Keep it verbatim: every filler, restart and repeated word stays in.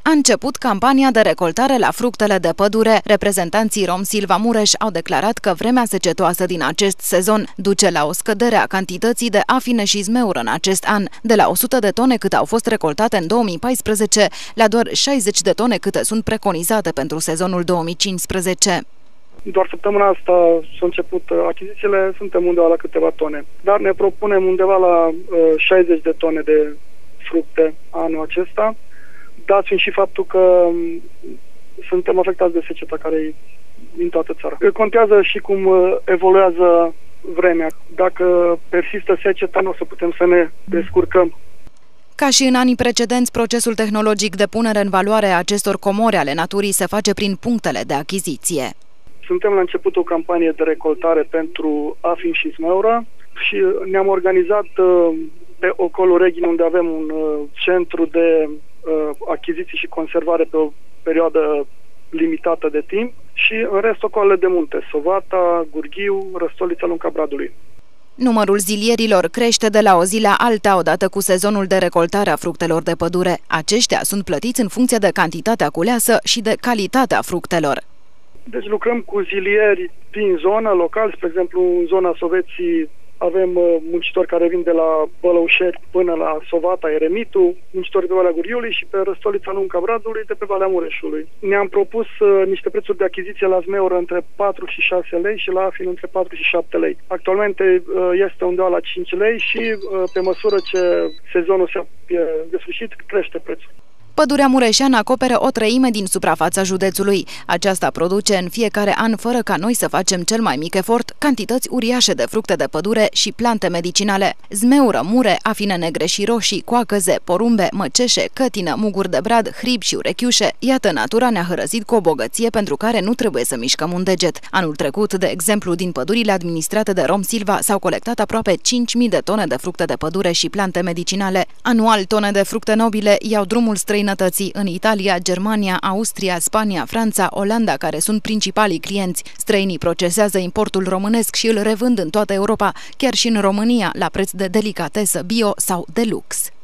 A început campania de recoltare la fructele de pădure. Reprezentanții Rom Silva Mureș au declarat că vremea secetoasă din acest sezon duce la o scădere a cantității de afine și zmeură în acest an, de la o sută de tone cât au fost recoltate în două mii paisprezece la doar șaizeci de tone câte sunt preconizate pentru sezonul două mii cincisprezece. Doar săptămâna asta s-au început achizițiile, suntem undeva la câteva tone, dar ne propunem undeva la uh, șaizeci de tone de fructe anul acesta, dat fiind și faptul că um, suntem afectați de seceta care e din toată țara. Contează și cum uh, evoluează vremea. Dacă persistă seceta, nu o să putem să ne descurcăm. Ca și în anii precedenți, procesul tehnologic de punere în valoare a acestor comori ale naturii se face prin punctele de achiziție. Suntem la începutul campaniei de recoltare pentru afin și zmeură și ne-am organizat pe ocolul Reghin, unde avem un centru de achiziții și conservare pe o perioadă limitată de timp și în rest ocolele de munte, Sovata, Gurghiu, Răstolița, Lunca Bradului. Numărul zilierilor crește de la o zi la alta odată cu sezonul de recoltare a fructelor de pădure. Aceștia sunt plătiți în funcție de cantitatea culeasă și de calitatea fructelor. Deci lucrăm cu zilieri din zonă, local, spre exemplu în zona Soveții avem uh, muncitori care vin de la Bălăușeri până la Sovata, Eremitu, muncitori de Valea Gurghiului și pe Răstolița, Lunca Bradului de pe Valea Mureșului. Ne-am propus uh, niște prețuri de achiziție la zmeură între patru și șase lei și la afin între patru și șapte lei. Actualmente uh, este undeva la cinci lei și uh, pe măsură ce sezonul se apropie de sfârșit crește prețul. Pădurea mureșeană acoperă o treime din suprafața județului. Aceasta produce în fiecare an, fără ca noi să facem cel mai mic efort, cantități uriașe de fructe de pădure și plante medicinale. Zmeură, mure, afine negre și roșii, coacăze, porumbe, măceșe, cătină, muguri de brad, hrib și urechiușe. Iată, natura ne-a hărăzit cu o bogăție pentru care nu trebuie să mișcăm un deget. Anul trecut, de exemplu, din pădurile administrate de Rom Silva s-au colectat aproape cinci mii de tone de fructe de pădure și plante medicinale. Anual, tone de fructe nobile iau drumul străin în Italia, Germania, Austria, Spania, Franța, Olanda, care sunt principalii clienți. Străinii procesează importul românesc și îl revând în toată Europa, chiar și în România, la preț de delicatesă bio sau de lux.